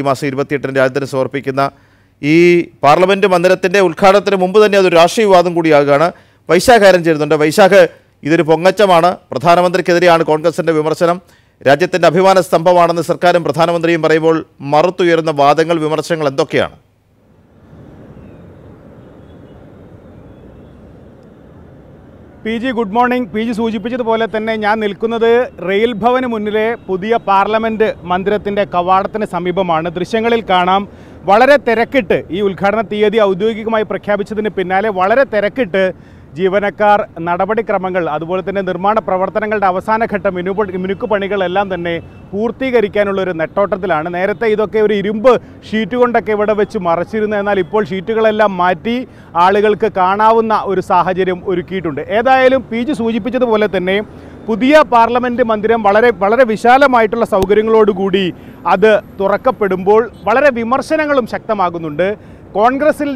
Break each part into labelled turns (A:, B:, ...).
A: മാസം 28-ന് രാജ്യത്തിന് സമർപ്പിക്കുന്ന ഈ പാർലമെൻറ്റ് മന്ദിരത്തിൻ്റെ ഉദ്ഘാടനത്തിന് മുമ്പ് തന്നെ അതൊരു രാഷ്ട്രീയ വിവാദം കൂടിയാകുകയാണ്. വൈശാഖാരം ചേരുന്നുണ്ട്. വൈശാഖ്, ഇതൊരു പൊങ്ങച്ചമാണ്, പ്രധാനമന്ത്രിക്കെതിരെയാണ് കോൺഗ്രസിൻ്റെ വിമർശനം, രാജ്യത്തിൻ്റെ അഭിമാന സ്തംഭമാണെന്ന് സർക്കാരും പ്രധാനമന്ത്രിയും പറയുമ്പോൾ മറുത്തുയരുന്ന വാദങ്ങൾ, വിമർശനങ്ങൾ എന്തൊക്കെയാണ്?
B: P G, good morning. P G സൂചിപ്പിച്ചതുപോലെ തന്നെ ഞാൻ നിൽക്കുന്നത് റെയിൽ ഭവന് മുന്നിലെ പുതിയ പാർലമെൻറ്റ് മന്ദിരത്തിൻ്റെ കവാടത്തിന് സമീപമാണ്. ദൃശ്യങ്ങളിൽ കാണാം വളരെ തിരക്കിട്ട്, ഈ ഉദ്ഘാടന തീയതി ഔദ്യോഗികമായി പ്രഖ്യാപിച്ചതിന് പിന്നാലെ വളരെ തിരക്കിട്ട് ജീവനക്കാർ നടപടിക്രമങ്ങൾ, അതുപോലെ തന്നെ നിർമ്മാണ പ്രവർത്തനങ്ങളുടെ അവസാനഘട്ട മിനുക്കുപണികളെല്ലാം തന്നെ പൂർത്തീകരിക്കാനുള്ളൊരു നെട്ടോട്ടത്തിലാണ്. നേരത്തെ ഇതൊക്കെ ഒരു ഇരുമ്പ് ഷീറ്റ് കൊണ്ടൊക്കെ ഇവിടെ വെച്ച് മറച്ചിരുന്നു. എന്നാൽ ഇപ്പോൾ ഷീറ്റുകളെല്ലാം മാറ്റി ആളുകൾക്ക് കാണാവുന്ന ഒരു സാഹചര്യം ഒരുക്കിയിട്ടുണ്ട്. ഏതായാലും പി ജി സൂചിപ്പിച്ചതുപോലെ തന്നെ പുതിയ പാർലമെൻറ്റ് മന്ദിരം വളരെ വിശാലമായിട്ടുള്ള സൗകര്യങ്ങളോടുകൂടി അത് തുറക്കപ്പെടുമ്പോൾ വളരെ വിമർശനങ്ങളും ശക്തമാകുന്നുണ്ട്. കോൺഗ്രസിൽ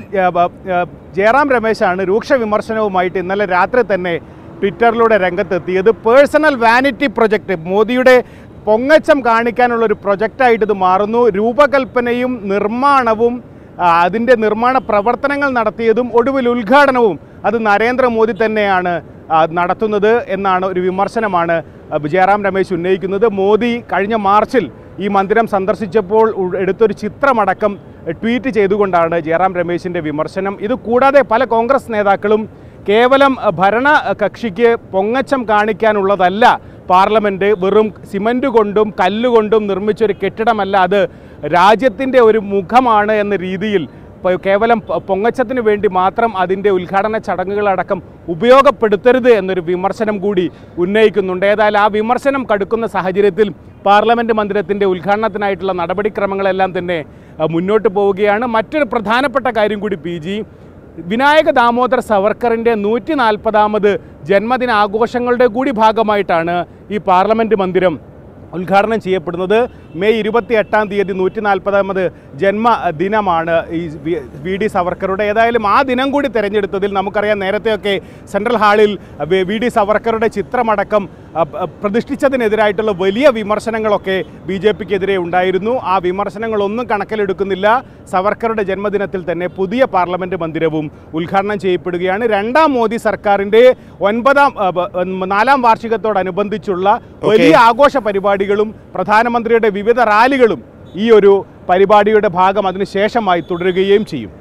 B: ജയറാം രമേശാണ് രൂക്ഷ വിമർശനവുമായിട്ട് ഇന്നലെ രാത്രി തന്നെ ട്വിറ്ററിലൂടെ രംഗത്തെത്തിയത്. പേഴ്സണൽ വാനിറ്റി പ്രൊജക്റ്റ്, മോദിയുടെ പൊങ്ങച്ചം കാണിക്കാനുള്ളൊരു പ്രൊജക്റ്റായിട്ട് ഇത് മാറുന്നു. രൂപകൽപ്പനയും നിർമ്മാണവും അതിൻ്റെ നിർമ്മാണ പ്രവർത്തനങ്ങൾ നടത്തിയതും ഒടുവിൽ ഉദ്ഘാടനവും അത് നരേന്ദ്രമോദി തന്നെയാണ് നടത്തുന്നത് എന്നാണ് ഒരു വിമർശനമാണ് ജയറാം രമേശ് ഉന്നയിക്കുന്നത്. മോദി കഴിഞ്ഞ മാർച്ചിൽ ഈ മന്ദിരം സന്ദർശിച്ചപ്പോൾ എടുത്തൊരു ചിത്രമടക്കം ട്വീറ്റ് ചെയ്തുകൊണ്ടാണ് ജയറാം രമേശിൻ്റെ വിമർശനം. ഇത് കൂടാതെ പല കോൺഗ്രസ് നേതാക്കളും കേവലം ഭരണ കക്ഷിക്ക് പൊങ്ങച്ചം കാണിക്കാനുള്ളതല്ല പാർലമെൻറ്റ്, വെറും സിമൻറ്റ് കൊണ്ടും കല്ലുകൊണ്ടും നിർമ്മിച്ചൊരു കെട്ടിടമല്ല, അത് രാജ്യത്തിൻ്റെ ഒരു മുഖമാണ് എന്ന രീതിയിൽ കേവലം പൊങ്ങച്ചത്തിന് വേണ്ടി മാത്രം അതിൻ്റെ ഉദ്ഘാടന ചടങ്ങുകളടക്കം ഉപയോഗപ്പെടുത്തരുത് എന്നൊരു വിമർശനം കൂടി ഉന്നയിക്കുന്നുണ്ട്. ഏതായാലും ആ വിമർശനം കടുക്കുന്ന സാഹചര്യത്തിൽ പാർലമെൻറ്റ് മന്ദിരത്തിൻ്റെ ഉദ്ഘാടനത്തിനായിട്ടുള്ള നടപടിക്രമങ്ങളെല്ലാം തന്നെ മുന്നോട്ട് പോവുകയാണ്. മറ്റൊരു പ്രധാനപ്പെട്ട കാര്യം കൂടി പി ജി, വിനായക ദാമോദർ സവർക്കറിൻ്റെ 140ാമത് ജന്മദിനാഘോഷങ്ങളുടെ കൂടി ഭാഗമായിട്ടാണ് ഈ പാർലമെൻറ്റ് മന്ദിരം ഉദ്ഘാടനം ചെയ്യപ്പെടുന്നത്. മെയ് 28-ാം തീയതി 140ാമത് ജന്മദിനമാണ് ഈ വി ഡി സവർക്കറുടെ. ഏതായാലും ആ ദിനം കൂടി തിരഞ്ഞെടുത്തതിൽ നമുക്കറിയാം, നേരത്തെയൊക്കെ സെൻട്രൽ ഹാളിൽ വി ഡി സവർക്കറുടെ ചിത്രമടക്കം പ്രതിഷ്ഠിച്ചതിനെതിരായിട്ടുള്ള വലിയ വിമർശനങ്ങളൊക്കെ ബി ജെ പിക്കെതിരെ ഉണ്ടായിരുന്നു. ആ വിമർശനങ്ങളൊന്നും കണക്കിലെടുക്കുന്നില്ല. സവർക്കറുടെ ജന്മദിനത്തിൽ തന്നെ പുതിയ പാർലമെൻറ്റ് മന്ദിരവും ഉദ്ഘാടനം ചെയ്യപ്പെടുകയാണ്. രണ്ടാം മോദി സർക്കാരിൻ്റെ 4ാം വാർഷികത്തോടനുബന്ധിച്ചുള്ള വലിയ ആഘോഷ പരിപാടികളും പ്രധാനമന്ത്രിയുടെ വിവിധ റാലികളും ഈ ഒരു പരിപാടിയുടെ ഭാഗം അതിനുശേഷമായി തുടരുകയും ചെയ്യും.